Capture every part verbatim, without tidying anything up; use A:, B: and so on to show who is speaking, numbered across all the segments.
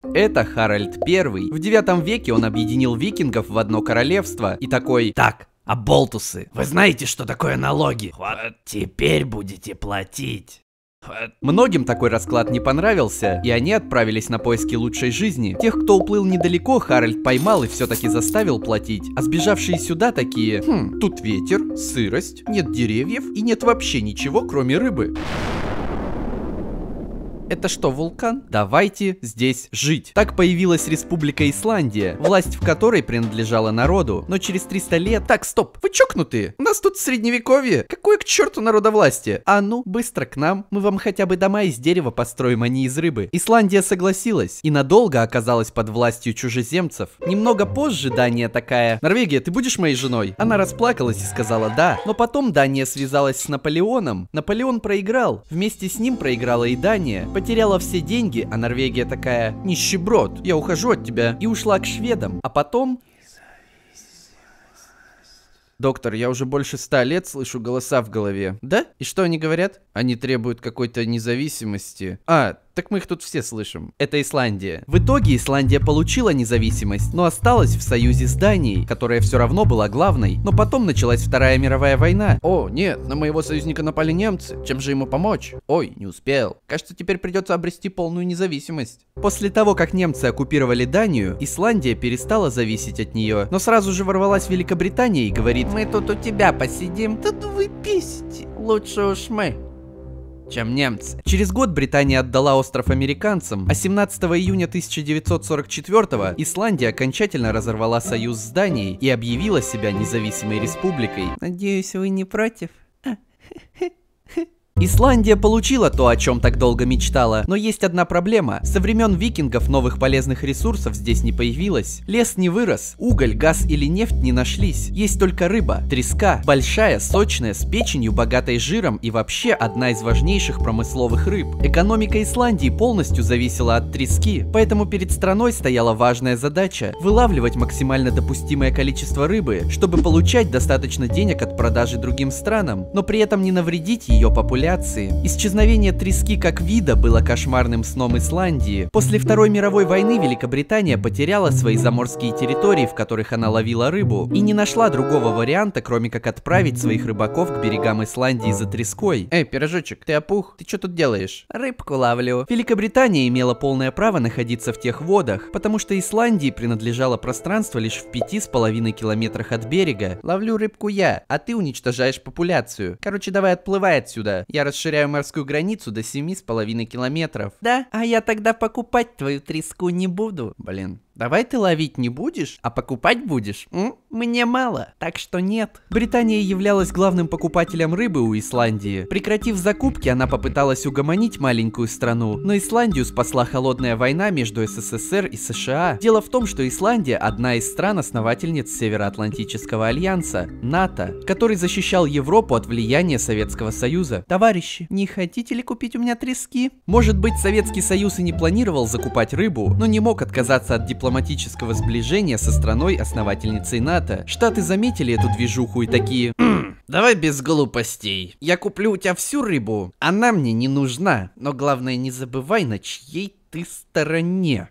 A: Это Харальд Первый. В девятом веке он объединил викингов в одно королевство и такой: так, оболтусы, вы знаете, что такое налоги? Вот теперь будете платить. Многим такой расклад не понравился, и они отправились на поиски лучшей жизни. Тех, кто уплыл недалеко, Харальд поймал и все-таки заставил платить. А сбежавшие сюда такие: хм, тут ветер, сырость, нет деревьев и нет вообще ничего, кроме рыбы. Это что, вулкан? Давайте здесь жить. Так появилась Республика Исландия, власть в которой принадлежала народу. Но через триста лет... Так, стоп, вы чокнутые? У нас тут средневековье. Какое к черту народовластие? А ну, быстро к нам. Мы вам хотя бы дома из дерева построим, а не из рыбы. Исландия согласилась и надолго оказалась под властью чужеземцев. Немного позже Дания такая: Норвегия, ты будешь моей женой? Она расплакалась и сказала да. Но потом Дания связалась с Наполеоном. Наполеон проиграл. Вместе с ним проиграла и Дания. Потеряла все деньги, а Норвегия такая: нищеброд, я ухожу от тебя. И ушла к шведам. А потом... Доктор, я уже больше ста лет слышу голоса в голове. Да? И что они говорят? Они требуют какой-то независимости. А, так мы их тут все слышим. Это Исландия. В итоге Исландия получила независимость, но осталась в союзе с Данией, которая все равно была главной. Но потом началась Вторая мировая война. О, нет, на моего союзника напали немцы. Чем же ему помочь? Ой, не успел. Кажется, теперь придется обрести полную независимость. После того, как немцы оккупировали Данию, Исландия перестала зависеть от нее. Но сразу же ворвалась Великобритания и говорит: мы тут у тебя посидим. Тут вы писите. Лучше уж мы, чем немцы. Через год Британия отдала остров американцам, а семнадцатого июня тысяча девятьсот сорок четвёртого Исландия окончательно разорвала союз с Данией и объявила себя независимой республикой. Надеюсь, вы не против? Исландия получила то, о чем так долго мечтала, но есть одна проблема. Со времен викингов новых полезных ресурсов здесь не появилось. Лес не вырос, уголь, газ или нефть не нашлись. Есть только рыба, треска, большая, сочная, с печенью, богатой жиром и вообще одна из важнейших промысловых рыб. Экономика Исландии полностью зависела от трески, поэтому перед страной стояла важная задача – вылавливать максимально допустимое количество рыбы, чтобы получать достаточно денег от продажи другим странам, но при этом не навредить ее популяции. Исчезновение трески как вида было кошмарным сном Исландии. После Второй мировой войны Великобритания потеряла свои заморские территории, в которых она ловила рыбу, и не нашла другого варианта, кроме как отправить своих рыбаков к берегам Исландии за треской. Эй, пирожочек, ты опух? Ты что тут делаешь? Рыбку ловлю. Великобритания имела полное право находиться в тех водах, потому что Исландии принадлежало пространство лишь в пяти с половиной километрах от берега. Ловлю рыбку я, а ты уничтожаешь популяцию. Короче, давай отплывай отсюда. Я расширяю морскую границу до семи с половиной километров. Да? А я тогда покупать твою треску не буду. Блин. Давай ты ловить не будешь, а покупать будешь? М? Мне мало, так что нет. Британия являлась главным покупателем рыбы у Исландии. Прекратив закупки, она попыталась угомонить маленькую страну, но Исландию спасла холодная война между СССР и США. Дело в том, что Исландия одна из стран-основательниц Североатлантического альянса, НАТО, который защищал Европу от влияния Советского Союза. Товарищи, не хотите ли купить у меня трески? Может быть, Советский Союз и не планировал закупать рыбу, но не мог отказаться от дипломатии. дипломатического сближения со страной-основательницей НАТО. Штаты заметили эту движуху и такие: давай без глупостей. Я куплю у тебя всю рыбу. Она мне не нужна. Но главное, не забывай, на чьей ты стороне.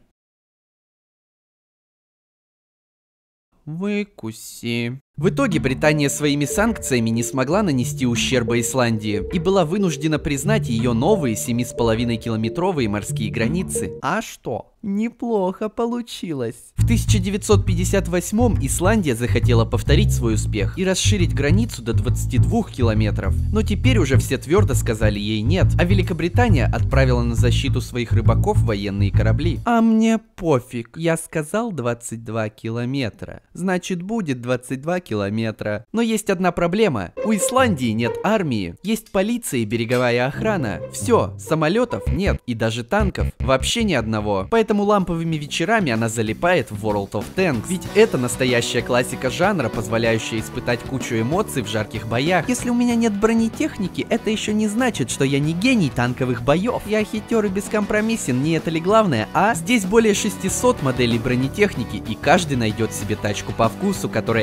A: Выкуси. В итоге Британия своими санкциями не смогла нанести ущерба Исландии и была вынуждена признать ее новые семь с половиной километровые морские границы. А что? Неплохо получилось. В тысяча девятьсот пятьдесят восьмом Исландия захотела повторить свой успех и расширить границу до двадцати двух километров. Но теперь уже все твердо сказали ей нет, а Великобритания отправила на защиту своих рыбаков военные корабли. А мне пофиг. Я сказал двадцать два километра. Значит, будет двадцать два километра. Но есть одна проблема. У Исландии нет армии, есть полиция и береговая охрана. Все, самолетов нет и даже танков. Вообще ни одного. Поэтому ламповыми вечерами она залипает в World of Tanks. Ведь это настоящая классика жанра, позволяющая испытать кучу эмоций в жарких боях. Если у меня нет бронетехники, это еще не значит, что я не гений танковых боев. Я хитер и бескомпромиссен, не это ли главное, а? Здесь более шестисот моделей бронетехники, и каждый найдет себе тачку по вкусу, которая идеально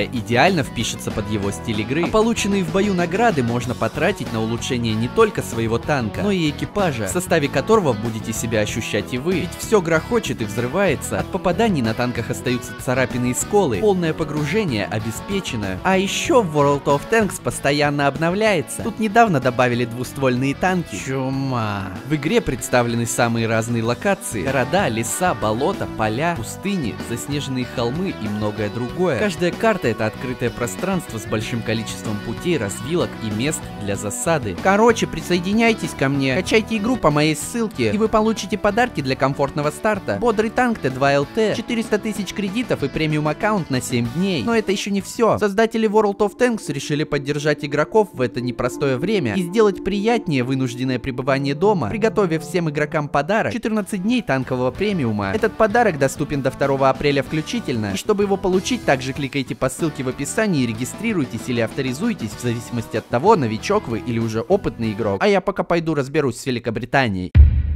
A: идеально впишется под его стиль игры. А полученные в бою награды можно потратить на улучшение не только своего танка, но и экипажа, в составе которого будете себя ощущать и вы. Ведь все грохочет и взрывается, от попаданий на танках остаются царапины и сколы, полное погружение обеспечено. А еще в World of Tanks постоянно обновляется. Тут недавно добавили двуствольные танки. Чума. В игре представлены самые разные локации: города, леса, болота, поля, пустыни, заснеженные холмы и многое другое. Каждая карта — это открытое пространство с большим количеством путей, развилок и мест для засады. Короче, присоединяйтесь ко мне, качайте игру по моей ссылке, и вы получите подарки для комфортного старта: бодрый танк Т два Л Т, четыреста тысяч кредитов и премиум аккаунт на семь дней. Но это еще не все. Создатели World of Tanks решили поддержать игроков в это непростое время и сделать приятнее вынужденное пребывание дома, приготовив всем игрокам подарок: четырнадцать дней танкового премиума. Этот подарок доступен до второго апреля включительно. И чтобы его получить, также кликайте по ссылке в описании и регистрируйтесь или авторизуйтесь в зависимости от того, новичок вы или уже опытный игрок. А я пока пойду разберусь с Великобританией.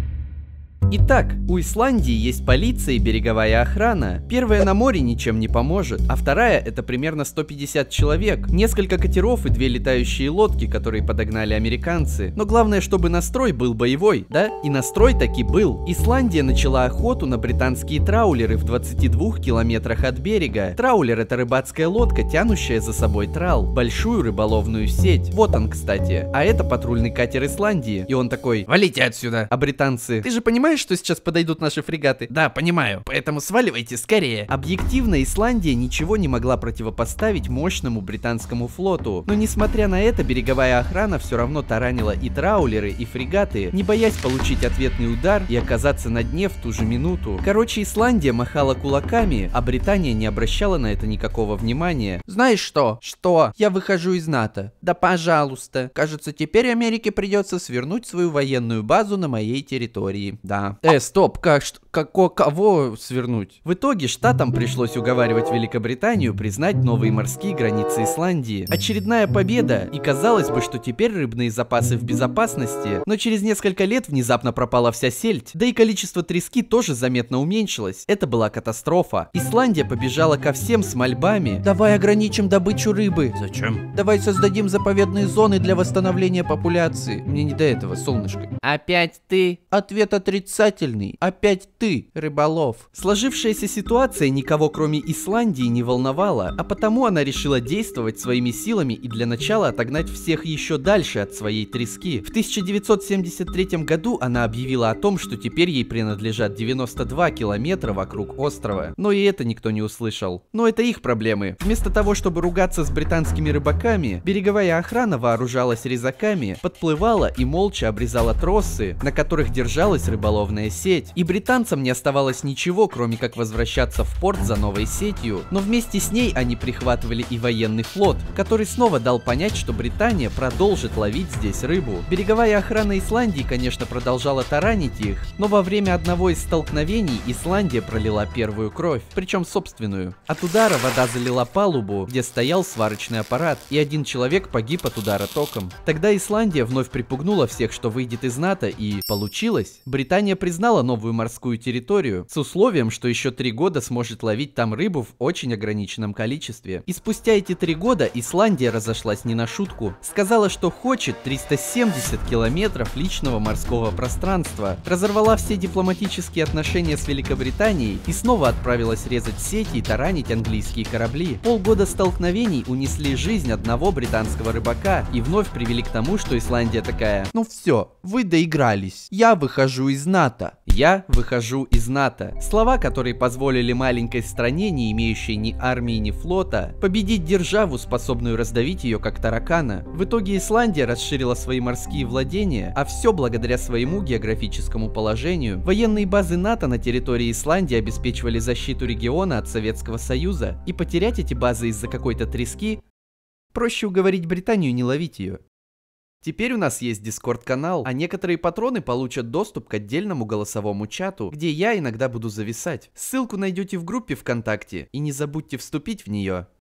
A: Итак, у Исландии есть полиция и береговая охрана. Первая на море ничем не поможет, а вторая — это примерно сто пятьдесят человек, несколько катеров и две летающие лодки, которые подогнали американцы. Но главное, чтобы настрой был боевой, да? И настрой таки был. Исландия начала охоту на британские траулеры в двадцати двух километрах от берега. Траулер — это рыбацкая лодка, тянущая за собой трал, большую рыболовную сеть. Вот он, кстати. А это патрульный катер Исландии. И он такой: валите отсюда. А британцы: ты же понимаешь, что сейчас подойдут наши фрегаты? Да, понимаю, поэтому сваливайте скорее. Объективно, Исландия ничего не могла противопоставить мощному британскому флоту. Но несмотря на это, береговая охрана все равно таранила и траулеры, и фрегаты, не боясь получить ответный удар и оказаться на дне в ту же минуту. Короче, Исландия махала кулаками, а Британия не обращала на это никакого внимания. Знаешь что? Что? Я выхожу из НАТО. Да пожалуйста. Кажется, теперь Америке придется свернуть свою военную базу на моей территории. Да. Э, стоп, как, что, како, кого свернуть? В итоге штатам пришлось уговаривать Великобританию признать новые морские границы Исландии. Очередная победа, и казалось бы, что теперь рыбные запасы в безопасности, но через несколько лет внезапно пропала вся сельдь, да и количество трески тоже заметно уменьшилось. Это была катастрофа. Исландия побежала ко всем с мольбами: давай ограничим добычу рыбы. Зачем? Давай создадим заповедные зоны для восстановления популяции. Мне не до этого, солнышко. Опять ты? Ответ отрицательный. Опять ты, рыболов. Сложившаяся ситуация никого, кроме Исландии, не волновала, а потому она решила действовать своими силами и для начала отогнать всех еще дальше от своей трески. В тысяча девятьсот семьдесят третьем году она объявила о том, что теперь ей принадлежат девяносто два километра вокруг острова. Но и это никто не услышал. Но это их проблемы. Вместо того, чтобы ругаться с британскими рыбаками, береговая охрана вооружалась резаками, подплывала и молча обрезала тросы, на которых держалась рыболовная сеть. И британцам не оставалось ничего, кроме как возвращаться в порт за новой сетью. Но вместе с ней они прихватывали и военный флот, который снова дал понять, что Британия продолжит ловить здесь рыбу. Береговая охрана Исландии, конечно, продолжала таранить их, но во время одного из столкновений Исландия пролила первую кровь, причем собственную. От удара вода залила палубу, где стоял сварочный аппарат, и один человек погиб от удара током. Тогда Исландия вновь припугнула всех, что выйдет из НАТО, и получилось. Британия признала новую морскую территорию с условием, что еще три года сможет ловить там рыбу в очень ограниченном количестве. И спустя эти три года Исландия разошлась не на шутку. Сказала, что хочет триста семьдесят километров личного морского пространства, разорвала все дипломатические отношения с Великобританией и снова отправилась резать сети и таранить английские корабли. Полгода столкновений унесли жизнь одного британского рыбака и вновь привели к тому, что Исландия такая: ну все, вы доигрались, я выхожу из НАТО. Я выхожу из НАТО. Слова, которые позволили маленькой стране, не имеющей ни армии, ни флота, победить державу, способную раздавить ее как таракана. В итоге Исландия расширила свои морские владения, а все благодаря своему географическому положению. Военные базы НАТО на территории Исландии обеспечивали защиту региона от Советского Союза, и потерять эти базы из-за какой-то трески — проще уговорить Британию не ловить ее. Теперь у нас есть Дискорд-канал, а некоторые патроны получат доступ к отдельному голосовому чату, где я иногда буду зависать. Ссылку найдете в группе ВКонтакте, и не забудьте вступить в нее.